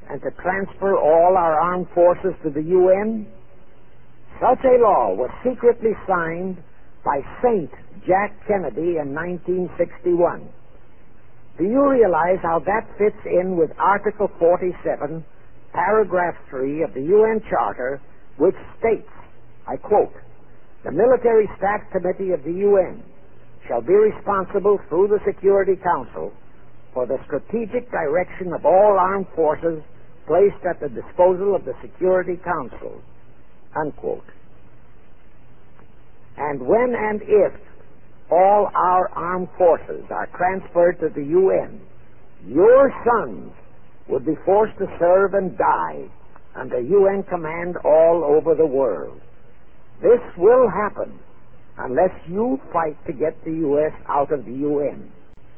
and to transfer all our armed forces to the UN? Such a law was secretly signed by Saint Jack Kennedy in 1961. Do you realize how that fits in with Article 47, Paragraph 3 of the UN Charter, which states, I quote, "The Military Staff Committee of the UN shall be responsible through the Security Council for the strategic direction of all armed forces placed at the disposal of the Security Council," unquote. And when and if all our armed forces are transferred to the UN, your sons would be forced to serve and die under UN command all over the world. This will happen unless you fight to get the U.S. out of the UN.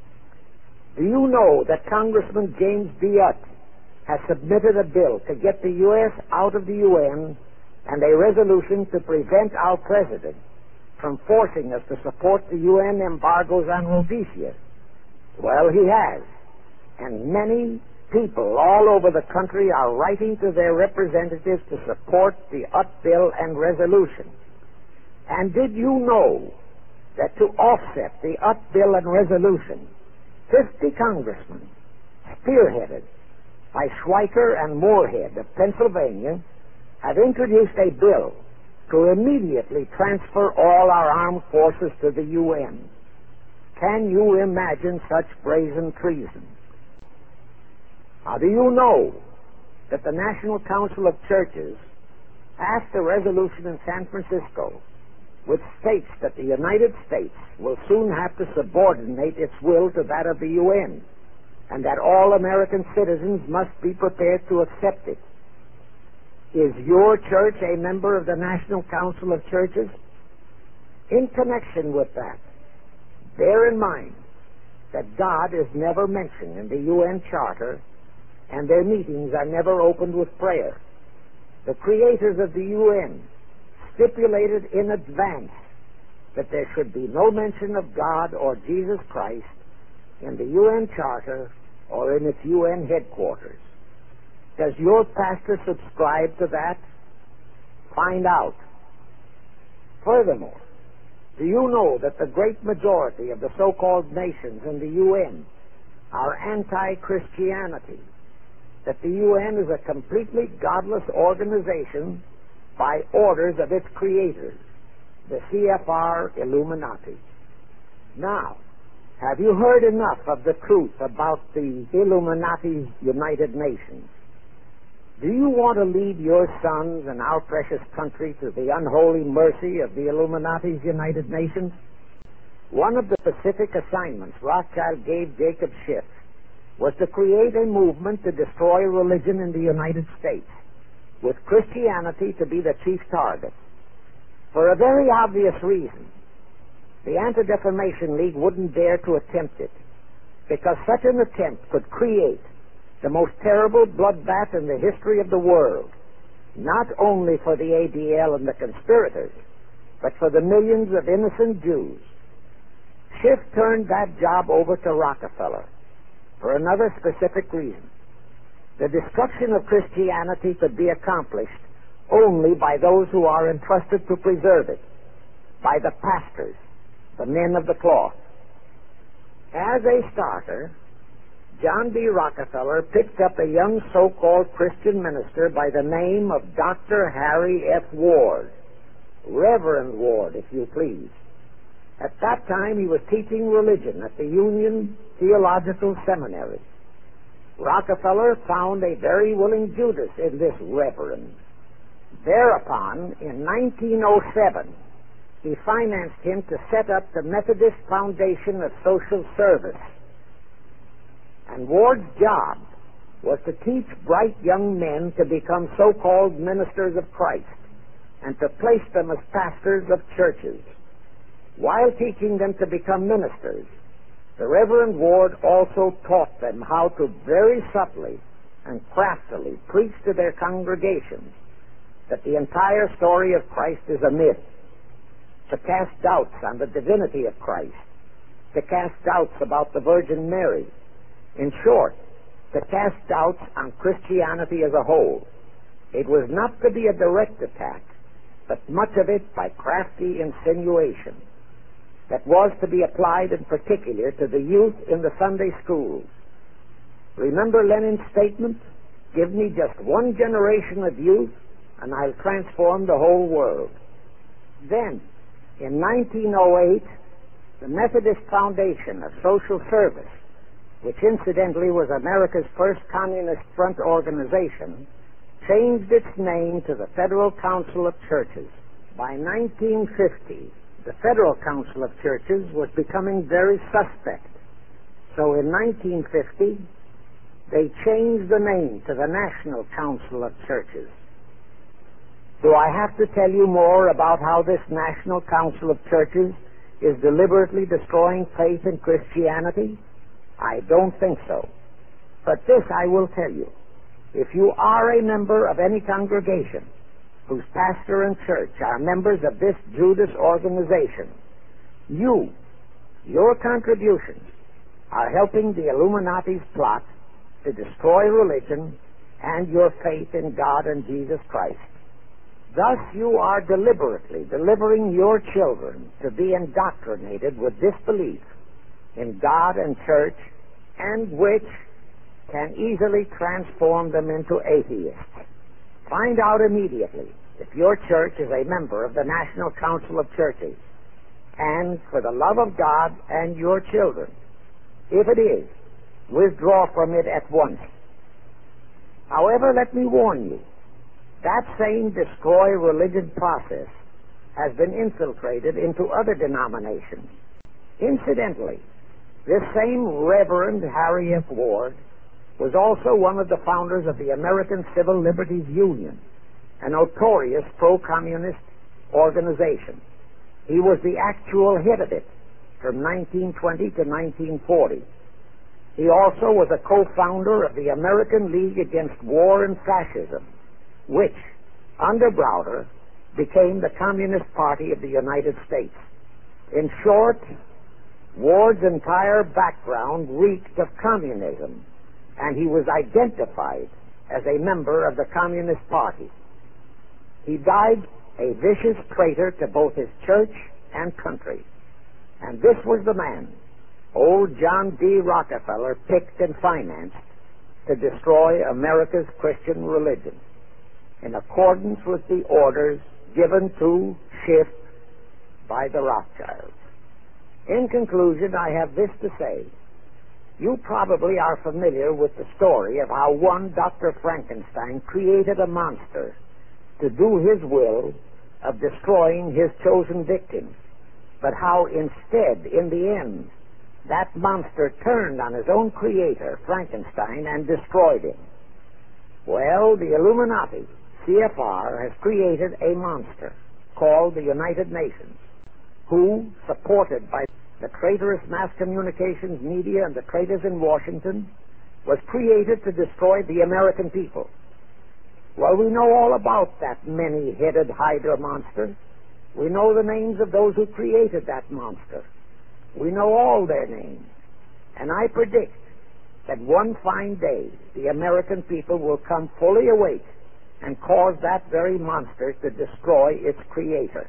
Do you know that Congressman James Biot has submitted a bill to get the U.S. out of the UN and a resolution to prevent our president from forcing us to support the UN embargoes on Rhodesia? Well, he has. And many people all over the country are writing to their representatives to support the UP bill and resolution. And did you know that to offset the UP bill and resolution, 50 congressmen, spearheaded by Schweiker and Moorhead of Pennsylvania, have introduced a bill to immediately transfer all our armed forces to the UN? Can you imagine such brazen treason? Now, do you know that the National Council of Churches passed a resolution in San Francisco which states that the United States will soon have to subordinate its will to that of the UN, and that all American citizens must be prepared to accept it? Is your church a member of the National Council of Churches? In connection with that, bear in mind that God is never mentioned in the UN Charter, and their meetings are never opened with prayer. The creators of the UN stipulated in advance that there should be no mention of God or Jesus Christ in the UN Charter or in its UN headquarters. Does your pastor subscribe to that? Find out. Furthermore, do you know that the great majority of the so-called nations in the UN are anti-Christianity? That the UN is a completely godless organization by orders of its creators, the CFR Illuminati. Now, have you heard enough of the truth about the Illuminati's United Nations? Do you want to lead your sons and our precious country to the unholy mercy of the Illuminati's United Nations? One of the specific assignments Rothschild gave Jacob Schiff was to create a movement to destroy religion in the United States, with Christianity to be the chief target. For a very obvious reason, the Anti-Defamation League wouldn't dare to attempt it, because such an attempt could create the most terrible bloodbath in the history of the world, not only for the ADL and the conspirators, but for the millions of innocent Jews. Schiff turned that job over to Rockefeller for another specific reason. The destruction of Christianity could be accomplished only by those who are entrusted to preserve it, by the pastors, the men of the cloth. As a starter, John B. Rockefeller picked up a young so-called Christian minister by the name of Dr. Harry F. Ward, Reverend Ward, if you please. At that time, he was teaching religion at the Union Theological Seminary. Rockefeller found a very willing Judas in this reverend. Thereupon, in 1907, he financed him to set up the Methodist Foundation of Social Service. And Ward's job was to teach bright young men to become so-called ministers of Christ and to place them as pastors of churches. While teaching them to become ministers, the Reverend Ward also taught them how to very subtly and craftily preach to their congregations that the entire story of Christ is a myth, to cast doubts on the divinity of Christ, to cast doubts about the Virgin Mary. In short, to cast doubts on Christianity as a whole. It was not to be a direct attack, but much of it by crafty insinuation that was to be applied in particular to the youth in the Sunday schools. Remember Lenin's statement, "Give me just one generation of youth, and I'll transform the whole world." Then, in 1908, the Methodist Foundation of Social Service, which incidentally was America's first Communist Front organization, changed its name to the Federal Council of Churches. By 1950, the Federal Council of Churches was becoming very suspect. So in 1950, they changed the name to the National Council of Churches. Do I have to tell you more about how this National Council of Churches is deliberately destroying faith in Christianity? I don't think so. But this I will tell you. If you are a member of any congregation whose pastor and church are members of this Judas organization, your contributions are helping the Illuminati's plot to destroy religion and your faith in God and Jesus Christ. Thus you are deliberately delivering your children to be indoctrinated with disbelief in God and church, and which can easily transform them into atheists. Find out immediately if your church is a member of the National Council of Churches, and for the love of God and your children, if it is, withdraw from it at once. However, let me warn you, that same destroy religion process has been infiltrated into other denominations. Incidentally, this same Reverend Harry F. Ward was also one of the founders of the American Civil Liberties Union, a notorious pro-communist organization. He was the actual head of it from 1920 to 1940. He also was a co-founder of the American League Against War and Fascism, which, under Browder, became the Communist Party of the United States. In short, Ward's entire background reeked of communism, and he was identified as a member of the Communist Party. He died a vicious traitor to both his church and country. And this was the man old John D. Rockefeller picked and financed to destroy America's Christian religion, in accordance with the orders given to Schiff by the Rothschilds. In conclusion, I have this to say. You probably are familiar with the story of how one Dr. Frankenstein created a monster to do his will of destroying his chosen victims, but how instead, in the end, that monster turned on his own creator, Frankenstein, and destroyed him. Well, the Illuminati, CFR, has created a monster called the United Nations, who, supported by the traitorous mass communications media and the traitors in Washington, was created to destroy the American people. Well, we know all about that many-headed Hydra monster. We know the names of those who created that monster. We know all their names. And I predict that one fine day the American people will come fully awake and cause that very monster to destroy its creator.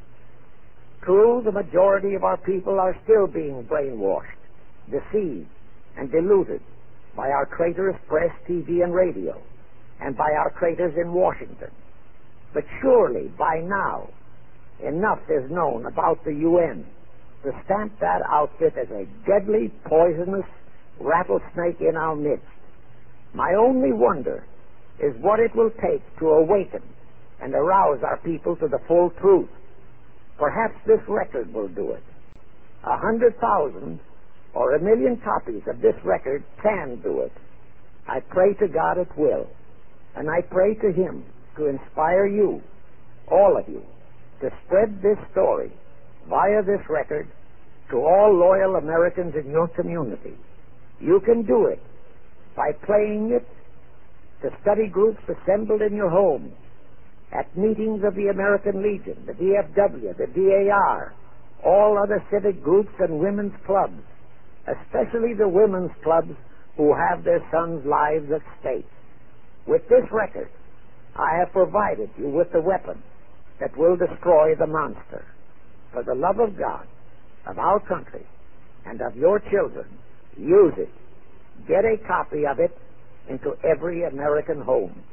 True, the majority of our people are still being brainwashed, deceived, and deluded by our traitorous press, TV, and radio, and by our traitors in Washington. But surely, by now, enough is known about the UN to stamp that outfit as a deadly, poisonous rattlesnake in our midst. My only wonder is what it will take to awaken and arouse our people to the full truth. Perhaps this record will do it. 100,000 or 1,000,000 copies of this record can do it. I pray to God it will. And I pray to Him to inspire you, all of you, to spread this story via this record to all loyal Americans in your community. You can do it by playing it to study groups assembled in your home, at meetings of the American Legion, the DFW, the DAR, all other civic groups and women's clubs, especially the women's clubs who have their sons' lives at stake. With this record, I have provided you with the weapon that will destroy the monster. For the love of God, of our country, and of your children, use it. Get a copy of it into every American home.